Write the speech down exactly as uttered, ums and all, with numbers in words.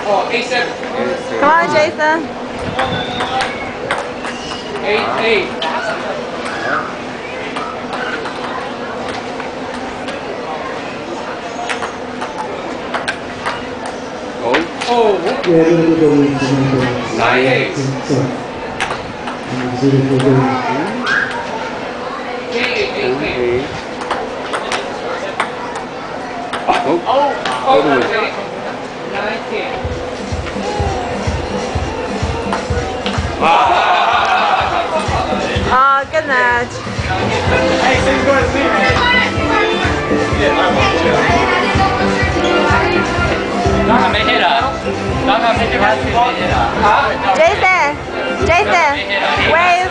Oh, eight seven. Come on, Jason. Eight eight. Oh. Oh. Nine eight. Eight eight eight eight. Oh. Oh. All the way. Nine ten. Oh, good match. Hey, so you going to sleep, man? Not a hitter. Not a hitter. Jason, Jason, where